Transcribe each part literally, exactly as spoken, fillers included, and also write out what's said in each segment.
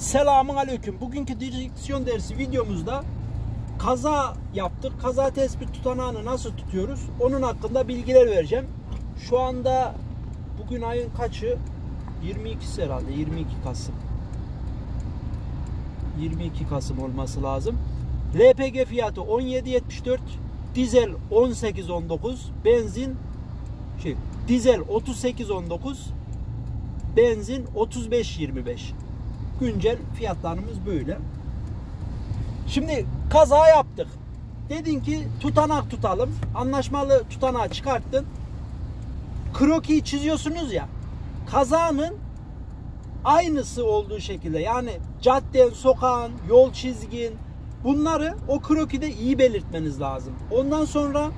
Selamun aleyküm. Bugünkü direksiyon dersi videomuzda kaza yaptık. Kaza tespit tutanağını nasıl tutuyoruz? Onun hakkında bilgiler vereceğim. Şu anda bugün ayın kaçı? yirmi ikisi herhalde. yirmi iki Kasım. yirmi iki Kasım olması lazım. L P G fiyatı on yedi yetmiş dört, dizel on sekiz on dokuz, benzin şey dizel otuz sekiz on dokuz, benzin otuz beş yirmi beş. Güncel fiyatlarımız böyle. Şimdi kaza yaptık. Dedin ki tutanak tutalım. Anlaşmalı tutanağı çıkarttın. Krokiyi çiziyorsunuz ya. Kazanın aynısı olduğu şekilde, yani cadden, sokağın, yol çizgin, bunları o krokide iyi belirtmeniz lazım. Ondan sonra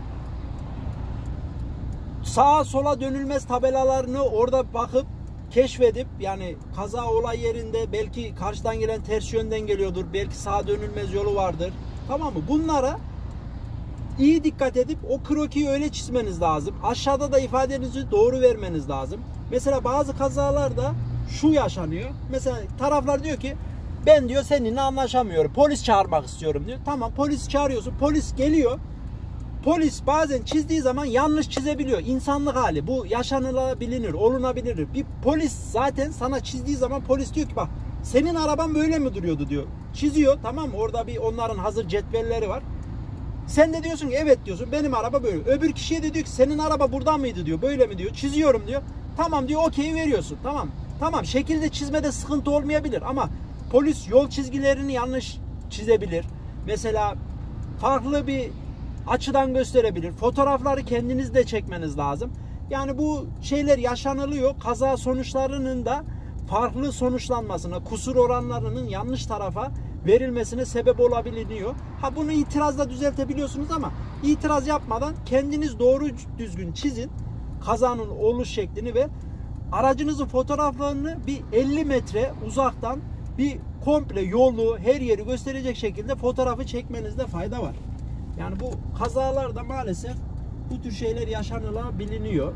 sağa sola dönülmez tabelalarını orada bakıp keşfedip, yani kaza olay yerinde belki karşıdan gelen ters yönden geliyordur, belki sağa dönülmez yolu vardır, tamam mı? Bunlara iyi dikkat edip o krokiyi öyle çizmeniz lazım. Aşağıda da ifadenizi doğru vermeniz lazım. Mesela bazı kazalarda şu yaşanıyor. Mesela taraflar diyor ki ben diyor seninle anlaşamıyorum, polis çağırmak istiyorum diyor. Tamam, polis çağırıyorsun, polis geliyor. Polis bazen çizdiği zaman yanlış çizebiliyor. İnsanlık hali. Bu yaşanılabilir, olunabilir. Bir polis zaten sana çizdiği zaman polis diyor ki bak senin araban böyle mi duruyordu diyor. Çiziyor, tamam mı? Orada bir onların hazır cetvelleri var. Sen de diyorsun ki evet diyorsun, benim araba böyle. Öbür kişiye de diyor ki senin araba buradan mıydı diyor. Böyle mi diyor. Çiziyorum diyor. Tamam diyor, okey veriyorsun. Tamam. Tamam, şekilde çizmede sıkıntı olmayabilir ama polis yol çizgilerini yanlış çizebilir. Mesela farklı bir açıdan gösterebilir. Fotoğrafları kendiniz de çekmeniz lazım. Yani bu şeyler yaşanılıyor. Kaza sonuçlarının da farklı sonuçlanmasına, kusur oranlarının yanlış tarafa verilmesine sebep olabiliyor. Ha, bunu itirazla düzeltebiliyorsunuz ama itiraz yapmadan kendiniz doğru düzgün çizin kazanın oluş şeklini ve aracınızın fotoğraflarını bir elli metre uzaktan bir komple yolu, her yeri gösterecek şekilde fotoğrafı çekmenizde fayda var. Yani bu kazalarda maalesef bu tür şeyler yaşanılabiliyor.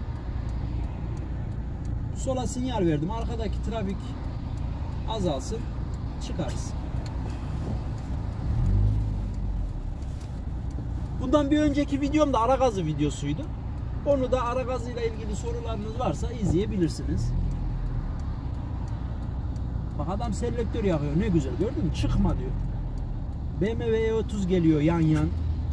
Sola sinyal verdim. Arkadaki trafik azalsın. Çıkarız. Bundan bir önceki videom da ara gazı videosuydu. Onu da ara gazıyla ilgili sorularınız varsa izleyebilirsiniz. Bak adam selektör yakıyor. Ne güzel, gördün mü? Çıkma diyor. B M W E otuz geliyor yan yan.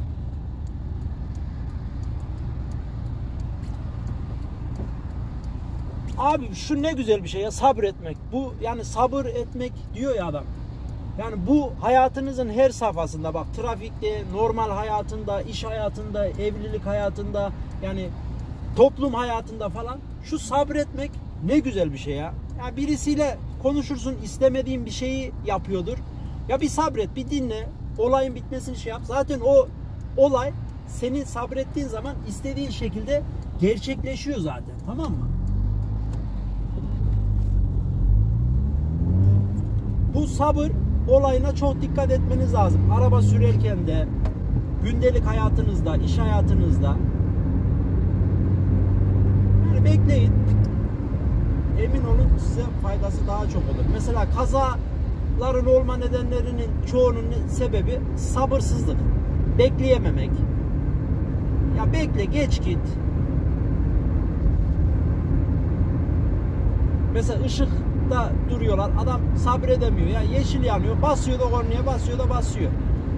Abi şu ne güzel bir şey ya, sabretmek. Bu yani sabır etmek diyor ya adam. Yani bu hayatınızın her safhasında, bak trafikte, normal hayatında, iş hayatında, evlilik hayatında, yani toplum hayatında falan şu sabretmek ne güzel bir şey ya. Ya birisiyle konuşursun, istemediğin bir şeyi yapıyordur. Ya bir sabret, bir dinle, olayın bitmesini şey yap. Zaten o olay senin sabrettiğin zaman istediğin şekilde gerçekleşiyor zaten, tamam mı? Bu sabır olayına çok dikkat etmeniz lazım. Araba sürerken de, gündelik hayatınızda, iş hayatınızda. Yani bekleyin. Emin olun size faydası daha çok olur. Mesela kazaların olma nedenlerinin çoğunun sebebi sabırsızlık. Bekleyememek. Ya bekle, geç git. Mesela ışıkta duruyorlar. Adam sabredemiyor. Ya yeşil yanıyor. Basıyor da kornaya, basıyor da basıyor.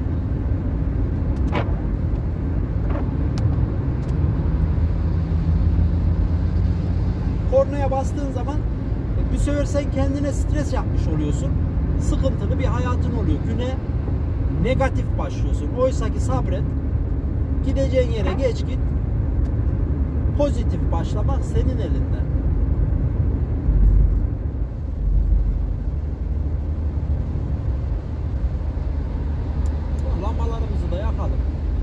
Kornaya bastığın zaman bir sefer sen kendine stres yapmış oluyorsun. Sıkıntılı bir hayatın oluyor. Güne negatif başlıyorsun. Oysa ki sabret. Gideceğin yere geç git. Pozitif başlamak senin elinde. Lambalarımızı da yakalım.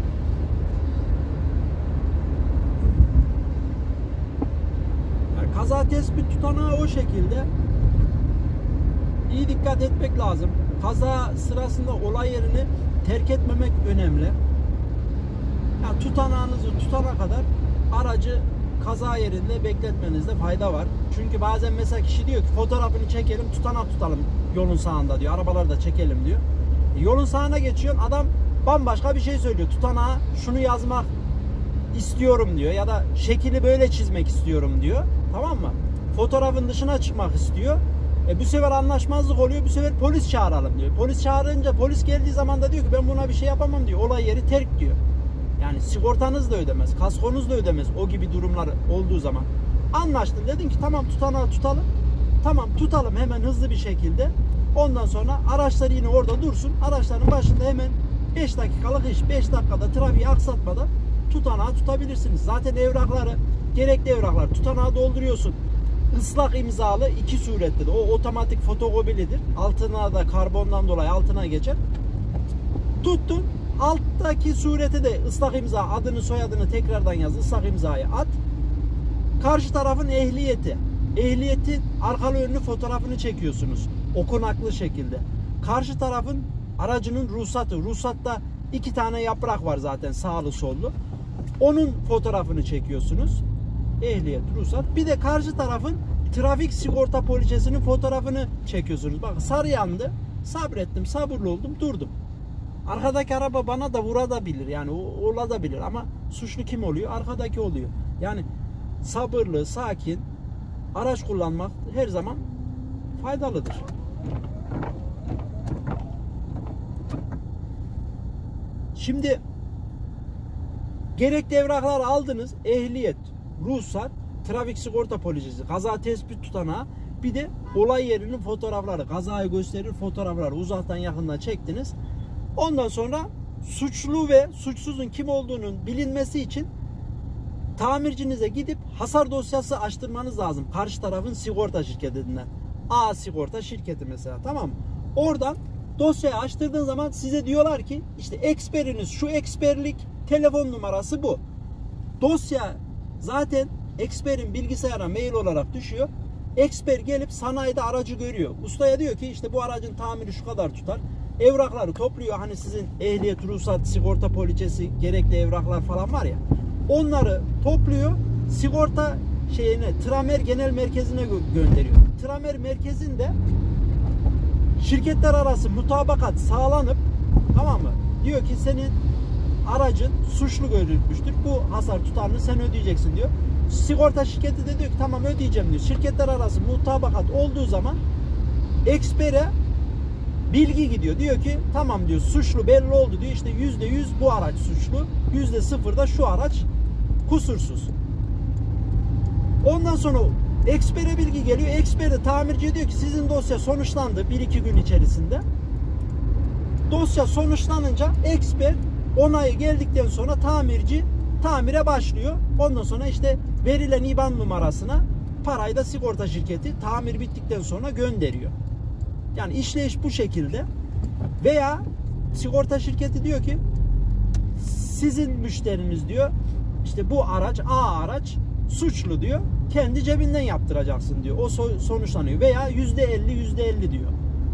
Yani kaza tespit tutanağı o şekilde. İyi dikkat etmek lazım. Kaza sırasında olay yerini terk etmemek önemli. Yani tutanağınızı tutana kadar aracı kaza yerinde bekletmenizde fayda var. Çünkü bazen mesela kişi diyor ki fotoğrafını çekelim, tutanak tutalım yolun sağında diyor. Arabaları da çekelim diyor. E, yolun sağına geçiyorsun, adam bambaşka bir şey söylüyor. Tutanağa şunu yazmak istiyorum diyor ya da şekili böyle çizmek istiyorum diyor. Tamam mı? Fotoğrafın dışına çıkmak istiyor. E bu sefer anlaşmazlık oluyor. Bu sefer polis çağıralım diyor. Polis çağırınca polis geldiği zaman da diyor ki ben buna bir şey yapamam diyor. Olay yeri terk diyor. Yani sigortanız da ödemez, kaskonuz da ödemez o gibi durumlar olduğu zaman. Anlaştın, dedin ki tamam tutanağı tutalım. Tamam tutalım hemen hızlı bir şekilde. Ondan sonra araçlar yine orada dursun. Araçların başında hemen beş dakikalık iş. beş dakikada trafiği aksatmadan tutanağı tutabilirsiniz. Zaten evrakları, gerekli evraklar tutanağı dolduruyorsun. Islak imzalı iki surette de. O otomatik fotokobilidir. Altına da karbondan dolayı altına geçer. Tuttun. Alttaki surete de ıslak imza, adını soyadını tekrardan yaz, ıslak imzayı at. Karşı tarafın ehliyeti. Ehliyetin arkalı önlü fotoğrafını çekiyorsunuz. Okunaklı şekilde. Karşı tarafın aracının ruhsatı. Ruhsatta iki tane yaprak var zaten, sağlı sollu. Onun fotoğrafını çekiyorsunuz. Ehliyet, ruhsat. Bir de karşı tarafın trafik sigorta poliçesinin fotoğrafını çekiyorsunuz. Bak sarı yandı. Sabrettim, sabırlı oldum, durdum. Arkadaki araba bana da vurabilir. Yani olabilir ama suçlu kim oluyor? Arkadaki oluyor. Yani sabırlı, sakin araç kullanmak her zaman faydalıdır. Şimdi gerekli evrakları aldınız. Ehliyet, ruhsat, trafik sigorta poliçesi, kaza tespit tutanağı, bir de olay yerinin fotoğrafları, kazayı gösterir fotoğrafları uzaktan yakından çektiniz. Ondan sonra suçlu ve suçsuzun kim olduğunun bilinmesi için tamircinize gidip hasar dosyası açtırmanız lazım. Karşı tarafın sigorta şirketinden. A sigorta şirketi mesela, tamam mı? Oradan dosyayı açtırdığın zaman size diyorlar ki işte eksperiniz şu eksperlik, telefon numarası bu. Dosya zaten eksperin bilgisayara mail olarak düşüyor. Eksper gelip sanayide aracı görüyor. Ustaya diyor ki işte bu aracın tamiri şu kadar tutar. Evrakları topluyor. Hani sizin ehliyet, ruhsat, sigorta poliçesi, gerekli evraklar falan var ya. Onları topluyor. Sigorta şeyine, Tramer Genel Merkezi'ne gö gönderiyor. Tramer merkezinde şirketler arası mutabakat sağlanıp, tamam mı? Diyor ki senin aracın suçlu görülmüştür. Bu hasar tutarını sen ödeyeceksin diyor. Sigorta şirketi de diyor ki tamam ödeyeceğim diyor. Şirketler arası mutabakat olduğu zaman ekspere bilgi gidiyor. Diyor ki tamam diyor, suçlu belli oldu diyor. İşte yüzde yüz bu araç suçlu. Yüzde sıfır da şu araç kusursuz. Ondan sonra ekspere bilgi geliyor. Eksper de tamirciye diyor ki sizin dosya sonuçlandı bir iki gün içerisinde. Dosya sonuçlanınca eksper onayı geldikten sonra tamirci tamire başlıyor. Ondan sonra işte verilen İ B A N numarasına parayı da sigorta şirketi tamir bittikten sonra gönderiyor. Yani işleyiş bu şekilde. Veya sigorta şirketi diyor ki sizin müşteriniz diyor işte bu araç A araç suçlu diyor. Kendi cebinden yaptıracaksın diyor. O so sonuçlanıyor. Veya yüzde elli yüzde elli diyor.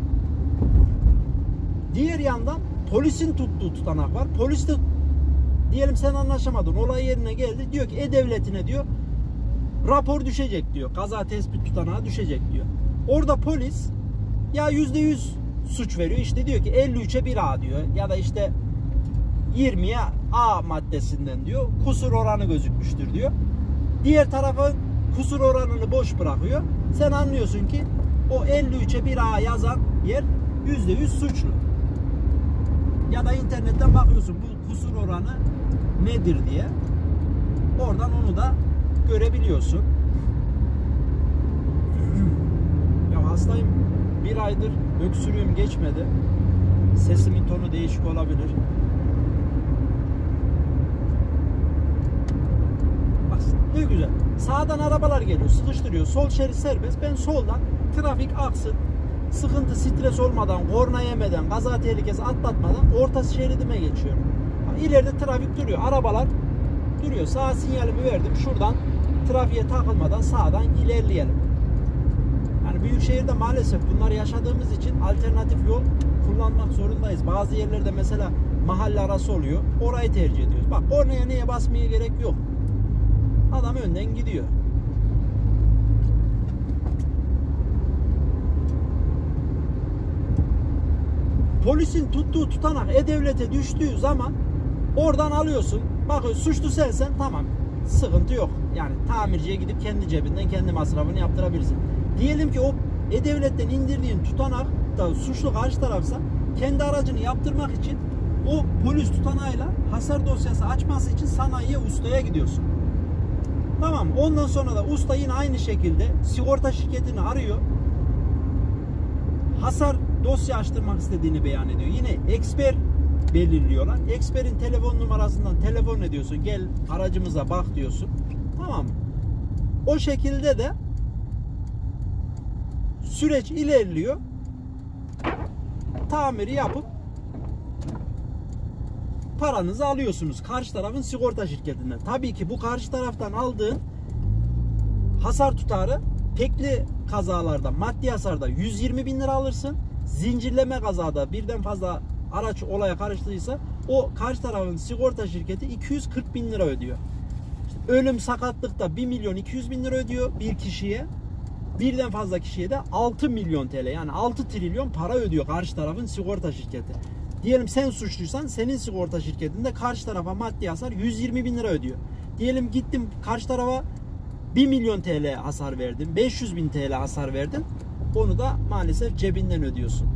Diğer yandan polisin tuttuğu tutanak var. Polis de diyelim sen anlaşamadın. Olay yerine geldi. Diyor ki E-Devleti'ne diyor rapor düşecek diyor. Kaza tespit tutanağı düşecek diyor. Orada polis ya yüzde yüz suç veriyor. İşte diyor ki elli üçe bir A diyor. Ya da işte yirmiye A maddesinden diyor. Kusur oranı gözükmüştür diyor. Diğer tarafın kusur oranını boş bırakıyor. Sen anlıyorsun ki o elli üçe bir A yazan yer yüzde yüz suçlu. Ya da internetten bakıyorsun bu kusur oranı nedir diye. Oradan onu da görebiliyorsun. Ya hastayım. Bir aydır öksürüğüm geçmedi. Sesimin tonu değişik olabilir. Bak ne güzel. Sağdan arabalar geliyor, sıkıştırıyor. Sol şerit serbest. Ben soldan trafik aksın, sıkıntı, stres olmadan, korna yemeden, kaza tehlikesi atlatmadan orta şeridime geçiyorum. Bak, ileride trafik duruyor. Arabalar duruyor. Sağ sinyalimi verdim. Şuradan trafiğe takılmadan sağdan ilerleyelim. Yani büyük şehirde maalesef bunları yaşadığımız için alternatif yol kullanmak zorundayız. Bazı yerlerde mesela mahalle arası oluyor. Orayı tercih ediyoruz. Bak kornaya neye basmaya gerek yok. Adam önden gidiyor. Polisin tuttuğu tutanak E-Devlet'e düştüğü zaman oradan alıyorsun. Bakın suçlu sensen tamam. Sıkıntı yok. Yani tamirciye gidip kendi cebinden kendi masrafını yaptırabilirsin. Diyelim ki o E-Devlet'ten indirdiğin tutanak da suçlu karşı tarafsa kendi aracını yaptırmak için o polis tutanağıyla hasar dosyası açması için sanayiye, ustaya gidiyorsun. Tamam. Ondan sonra da usta yine aynı şekilde sigorta şirketini arıyor. Hasar dosya açtırmak istediğini beyan ediyor. Yine eksper belirliyorlar. Eksperin telefon numarasından telefon ediyorsun. Gel aracımıza bak diyorsun. Tamam mı? O şekilde de süreç ilerliyor. Tamiri yapıp paranızı alıyorsunuz karşı tarafın sigorta şirketinden. Tabii ki bu karşı taraftan aldığın hasar tutarı tekli kazalarda, maddi hasarda yüz yirmi bin lira alırsın. Zincirleme kazada birden fazla araç olaya karıştıysa o karşı tarafın sigorta şirketi iki yüz kırk bin lira ödüyor. İşte ölüm sakatlıkta bir milyon iki yüz bin lira ödüyor bir kişiye. Birden fazla kişiye de altı milyon T L, yani altı trilyon para ödüyor karşı tarafın sigorta şirketi. Diyelim sen suçluysan senin sigorta şirketinde karşı tarafa maddi hasar yüz yirmi bin lira ödüyor. Diyelim gittim karşı tarafa bir milyon T L hasar verdin, beş yüz bin T L hasar verdin. Onu da maalesef cebinden ödüyorsun.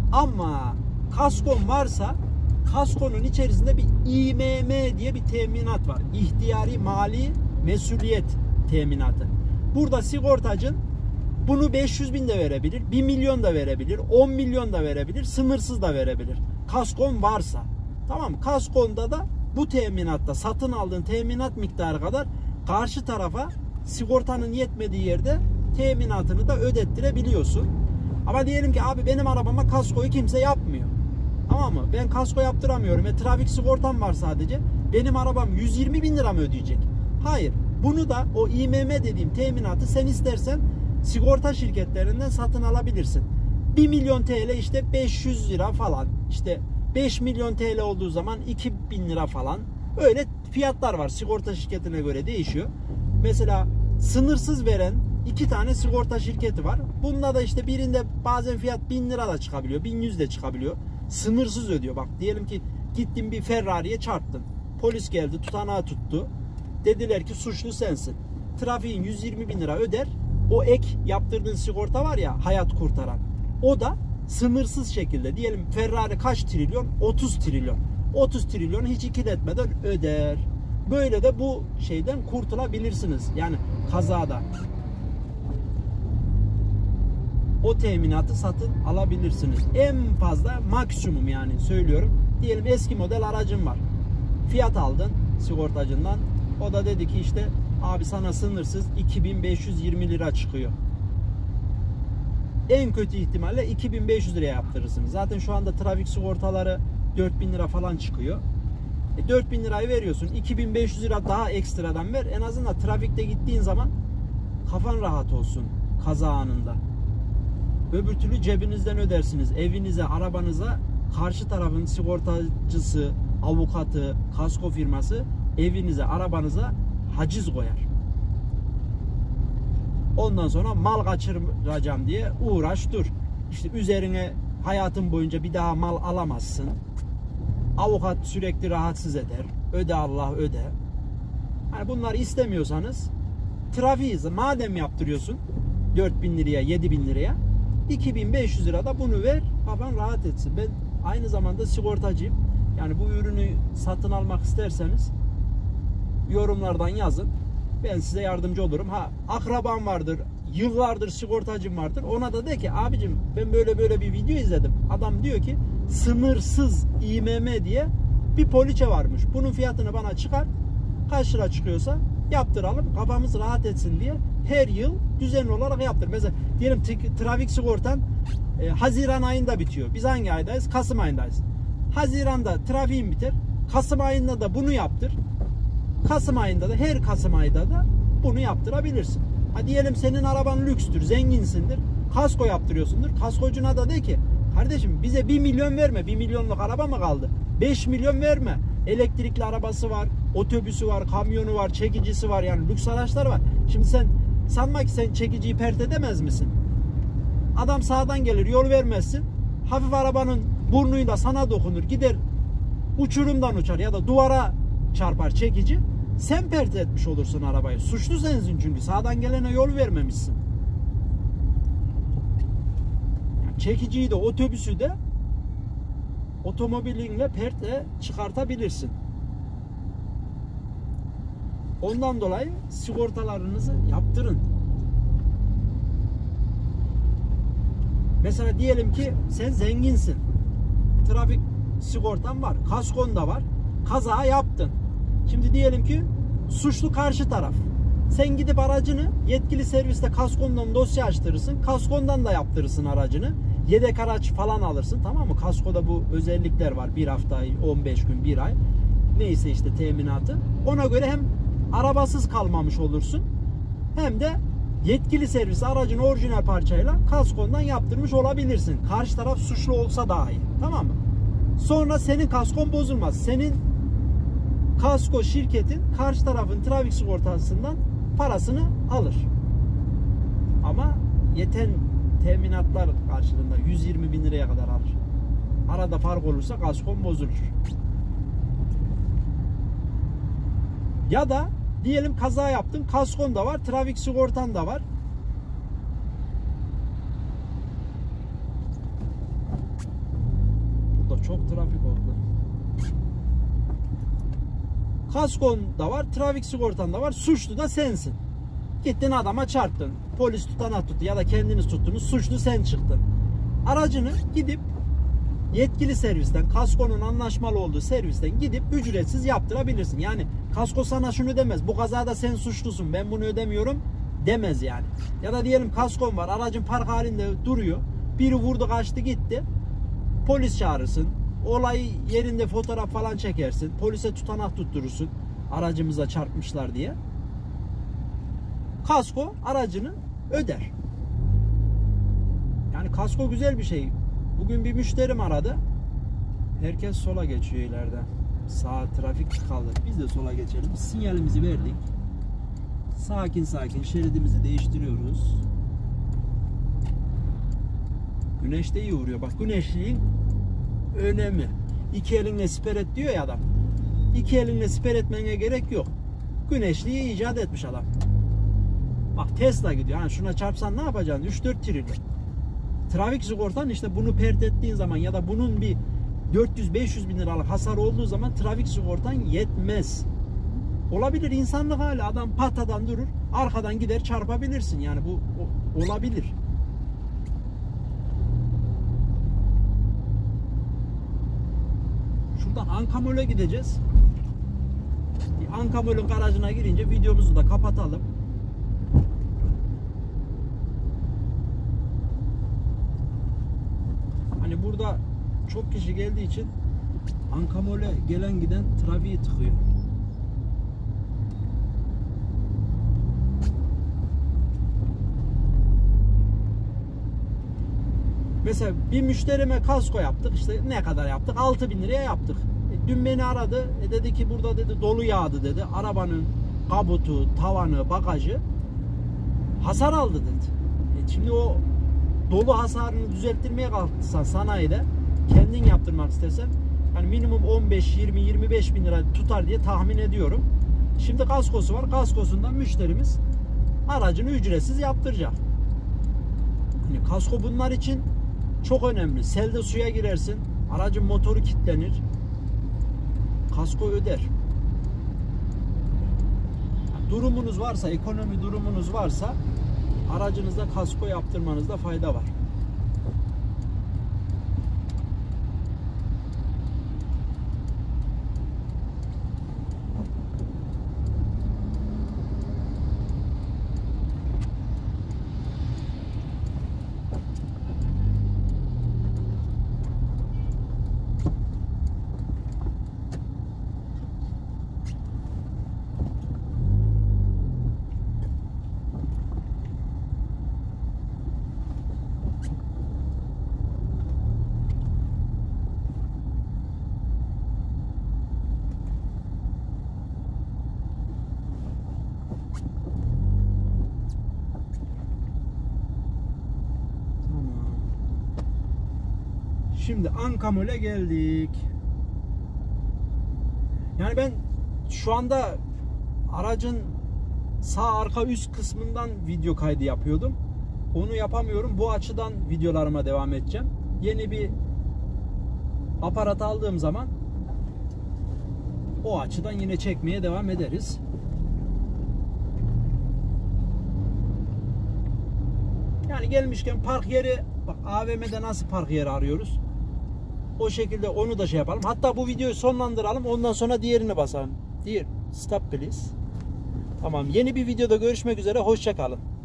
Ama kaskon varsa kaskonun içerisinde bir İ M M diye bir teminat var. İhtiyari mali mesuliyet teminatı. Burada sigortacın bunu beş yüz bin de verebilir, bir milyon da verebilir, on milyon da verebilir, sınırsız da verebilir. Kaskon varsa. Tamam mı? Kaskonda da bu teminatta satın aldığın teminat miktarı kadar karşı tarafa sigortanın yetmediği yerde teminatını da ödettirebiliyorsun. Ama diyelim ki abi benim arabama kaskoyu kimse yapmıyor. Tamam mı? Ben kasko yaptıramıyorum ve trafik sigortam var sadece. Benim arabam yüz yirmi bin lira mı ödeyecek? Hayır. Bunu da o İ M M dediğim teminatı sen istersen sigorta şirketlerinden satın alabilirsin. bir milyon T L işte beş yüz lira falan. İşte beş milyon T L olduğu zaman iki bin lira falan. Öyle fiyatlar var. Sigorta şirketine göre değişiyor. Mesela sınırsız veren iki tane sigorta şirketi var. Bunda da işte birinde bazen fiyat bin lira da çıkabiliyor. bin yüz de çıkabiliyor. Sınırsız ödüyor. Bak diyelim ki gittin bir Ferrari'ye çarptın. Polis geldi, tutanağı tuttu. Dediler ki suçlu sensin. Trafiğin yüz yirmi bin lira öder. O ek yaptırdığın sigorta var ya, hayat kurtaran. O da sınırsız şekilde, diyelim Ferrari kaç trilyon? otuz trilyon. otuz trilyonu hiç ikiletmeden öder. Böyle de bu şeyden kurtulabilirsiniz. Yani kazada. O teminatı satın alabilirsiniz. En fazla maksimum yani söylüyorum. Diyelim eski model aracın var. Fiyat aldın sigortacından. O da dedi ki işte abi sana sınırsız iki bin beş yüz yirmi lira çıkıyor. En kötü ihtimalle iki bin beş yüz liraya yaptırırsınız. Zaten şu anda trafik sigortaları dört bin lira falan çıkıyor. E dört bin lirayı veriyorsun. iki bin beş yüz lira daha ekstradan ver. En azından trafikte gittiğin zaman kafan rahat olsun kaza anında. Öbür türlü cebinizden ödersiniz. Evinize, arabanıza karşı tarafın sigortacısı, avukatı, kasko firması evinize, arabanıza haciz koyar. Ondan sonra mal kaçıracağım diye uğraş dur. İşte üzerine hayatın boyunca bir daha mal alamazsın. Avukat sürekli rahatsız eder. Öde Allah öde. Yani bunları istemiyorsanız trafiği madem yaptırıyorsun dört bin liraya, yedi bin liraya, iki bin beş yüz lira da bunu ver, kafan rahat etsin. Ben aynı zamanda sigortacıyım. Yani bu ürünü satın almak isterseniz yorumlardan yazın. Ben size yardımcı olurum. Ha, akraban vardır, yıllardır sigortacım vardır. Ona da de ki abicim ben böyle böyle bir video izledim. Adam diyor ki sınırsız İ M M diye bir poliçe varmış. Bunun fiyatını bana çıkar. Kaç lira çıkıyorsa yaptıralım. Kafamız rahat etsin diye her yıl düzenli olarak yaptır. Mesela diyelim trafik sigortan e, Haziran ayında bitiyor. Biz hangi aydayız? Kasım ayındayız. Haziran'da trafiğin biter. Kasım ayında da bunu yaptır. Kasım ayında da, her Kasım ayında da bunu yaptırabilirsin. Ha diyelim senin araban lükstür, zenginsindir. Kasko yaptırıyorsundur. Kaskocuna da de ki kardeşim bize bir milyon verme. bir milyonluk araba mı kaldı? beş milyon verme. Elektrikli arabası var, otobüsü var, kamyonu var, çekicisi var, yani lüks araçlar var. Şimdi sen sanma ki sen çekiciyi pert edemez misin? Adam sağdan gelir, yol vermezsin. Hafif arabanın burnuyla sana dokunur, gider uçurumdan uçar ya da duvara çarpar çekici. Sen pert etmiş olursun arabayı. Suçlu sensin çünkü sağdan gelene yol vermemişsin. Yani çekiciyi de otobüsü de otomobilinle perte çıkartabilirsin. Ondan dolayı sigortalarınızı yaptırın. Mesela diyelim ki sen zenginsin. Trafik sigortan var, kaskon da var. Kaza yaptın. Şimdi diyelim ki suçlu karşı taraf. Sen gidip aracını yetkili serviste kaskondan dosya açtırırsın. Kaskondan da yaptırırsın aracını. Yedek araç falan alırsın, tamam mı? Kaskoda bu özellikler var. Bir hafta, on beş gün, bir ay. Neyse işte teminatı. Ona göre hem arabasız kalmamış olursun, hem de yetkili servis aracın orijinal parçayla kaskondan yaptırmış olabilirsin. Karşı taraf suçlu olsa dahi. Tamam mı? Sonra senin kaskon bozulmaz. Senin kasko şirketin karşı tarafın trafik sigortasından parasını alır. Ama yeten teminatlar karşılığında yüz yirmi bin liraya kadar alır. Arada fark olursa kaskon bozulur. Ya da diyelim kaza yaptın, kaskon da var, trafik sigortan da var. Burada çok trafik oldu. Kaskon da var, trafik sigortan da var, suçlu da sensin. Gittin adama çarptın, polis tutanak tuttu ya da kendiniz tuttunuz, suçlu sen çıktın. Aracını gidip yetkili servisten, kaskonun anlaşmalı olduğu servisten gidip ücretsiz yaptırabilirsin. Yani kasko sana şunu demez: bu kazada sen suçlusun, ben bunu ödemiyorum demez yani. Ya da diyelim kaskon var, aracın park halinde duruyor, biri vurdu kaçtı gitti, polis çağırırsın, olay yerinde fotoğraf falan çekersin, polise tutanak tutturursun aracımıza çarpmışlar diye. Kasko aracını öder. Yani kasko güzel bir şey. Bugün bir müşterim aradı. Herkes sola geçiyor ileride. Sağ trafik tıkalı. Biz de sola geçelim. Sinyalimizi verdik. Sakin sakin şeridimizi değiştiriyoruz. Güneş de iyi vuruyor. Bak, güneşliğin önemi. İki elinle siper et diyor ya adam. İki elinle siper etmene gerek yok. Güneşliği icat etmiş adam. Bak, Tesla gidiyor. Yani şuna çarpsan ne yapacaksın? üç dört trilyon. Trafik sigortan işte bunu pert ettiğin zaman ya da bunun bir dört yüz beş yüz bin liralık hasar olduğu zaman trafik sigortan yetmez. Olabilir, insanlık hali. Adam patadan durur, arkadan gider çarpabilirsin. Yani bu o, olabilir. Şuradan Ankamol'e gideceğiz. Ankamol'ün garajına girince videomuzu da kapatalım. Hani burada çok kişi geldiği için Ankamol'e gelen giden trafiği tıkıyor. Mesela bir müşterime kasko yaptık. İşte ne kadar yaptık? altı bin liraya yaptık. E, dün beni aradı. E, dedi ki burada dedi dolu yağdı dedi. Arabanın kaputu, tavanı, bagajı hasar aldı dedi. E, şimdi o dolu hasarını düzelttirmeye kalksan sanayide, kendin yaptırmak istersen yani minimum on beş, yirmi, yirmi beş bin lira tutar diye tahmin ediyorum. Şimdi kaskosu var. Kaskosundan müşterimiz aracını ücretsiz yaptıracak. Yani kasko bunlar için çok önemli. Selde suya girersin, aracın motoru kilitlenir, kasko öder. Yani durumunuz varsa, ekonomi durumunuz varsa aracınızda kasko yaptırmanızda fayda var. Şimdi Ankamol'e geldik. Yani ben şu anda aracın sağ arka üst kısmından video kaydı yapıyordum. Onu yapamıyorum. Bu açıdan videolarıma devam edeceğim. Yeni bir aparat aldığım zaman o açıdan yine çekmeye devam ederiz. Yani gelmişken park yeri, bak A V M'de nasıl park yeri arıyoruz. O şekilde onu da şey yapalım. Hatta bu videoyu sonlandıralım. Ondan sonra diğerini basalım. Diğer stop please. Tamam. Yeni bir videoda görüşmek üzere. Hoşça kalın.